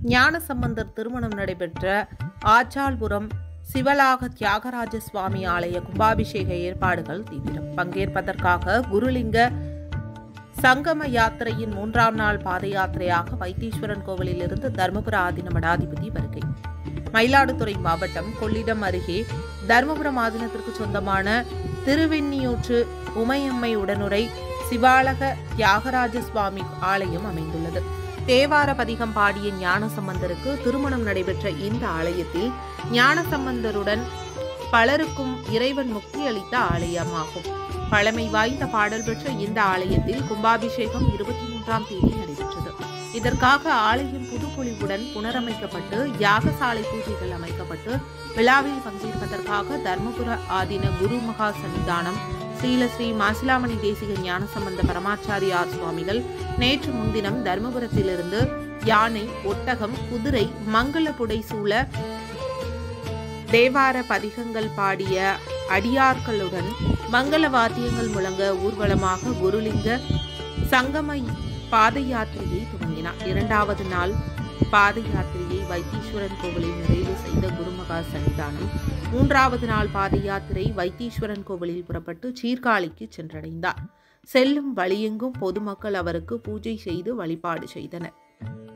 ஞானசம்பந்தர் திருமணம் நடைபெற்ற ஆச்சாள்புரம் சிவலாக தியாகராஜ சுவாமி ஆலய கும்பாபிஷேக ஏற்பாடுகள் தீவிரம். பங்கேற்பதற்காக குருலிங்க சங்கம யாத்திரையின் 3ஆம் நாள் பாத யாத்திரையாக வைத்தீஸ்வரன் கோவிலில் இருந்து தர்மபுர ஆதீன மடாதிபதி வருகை. மயிலாடுதுறை மாவட்டம் கொள்ளிடம் அருகே தர்மபுரம் ஆதீனத்திற்கு சொந்தமான திருவெண்ணியூற்று உமையம்மை உடனுரை சிவாலக தியாகராஜ சுவாமி ஆலயம் அமைந்துள்ளது. தேவார பதிகம் பாடிய ஞானசம்பந்தருக்கு திருமணம் நடைபெற்ற இந்த ஆலயத்தில் ஞானசம்பந்தருடன் பலருக்கும் இறைவன் முக்தி அளித்த ஆலயமாகும். பழமை வாய்ந்த பாடல் பெற்ற இந்த ஆலயத்தில் கும்பாபிஷேகம் 23ஆம் தேதி நடைபெற்றது. இதற்காக ஆலயம் புதுப்பொலிவுடன் புனரமைக்கப்பட்டு யாகசாலை பூஜைகள் அமைக்கப்பட்டு விழாவில் பங்கேற்பதற்காக தர்மபுர ஆதீன குரு மகா சன்னிதானம் ஸ்ரீ மாசிலாமணி தேசிக ஞானசம்பந்த பரமாச்சாரியார் சுவாமிகள் நேற்று முன்தினம் தர்மபுரத்திலிருந்து யானை, ஒட்டகம், குதிரை, மங்கள புடை சூழ தேவார பதிகங்கள் பாடிய அடியார்களுடன் மங்கள வாத்தியங்கள் முழங்க ஊர்வலமாக குருலிங்க சங்கம பாத யாத்திரையை துவங்கினார். 2வது நாள் பாத யாத்திரையை வைத்தீஸ்வரன் கோவிலில் நிறைவு செய்த குருமகா சன்னிதானம் 3வது நாள் பாத யாத்திரை வைத்தீஸ்வரன் கோவிலில் புறப்பட்டு சீர்காழிக்கு சென்றடைந்தார். செல்லும் வழியெங்கும் பொதுமக்கள் அவருக்கு பூஜை செய்து வழிபாடு செய்தனர்.